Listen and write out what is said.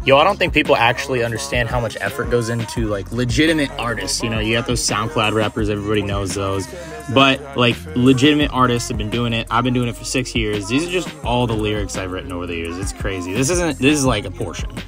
Yo, I don't think people actually understand how much effort goes into, like, legitimate artists. You know, you got those SoundCloud rappers, everybody knows those. But, like, legitimate artists have been doing it. I've been doing it for 6 years. These are just all the lyrics I've written over the years. It's crazy. This is, like, a portion.